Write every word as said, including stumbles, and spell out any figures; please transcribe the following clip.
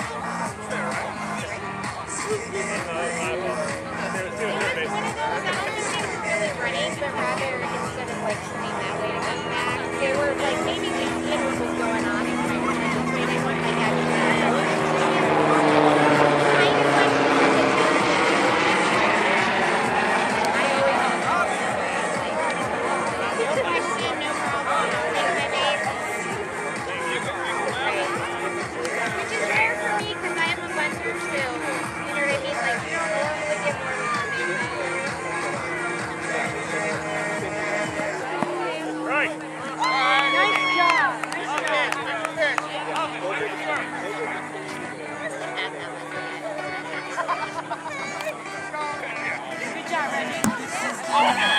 Running, but rather instead of like swimming that way to come back, they were like maybe the theaters was going on and trying to run this way. They went like that. Oh,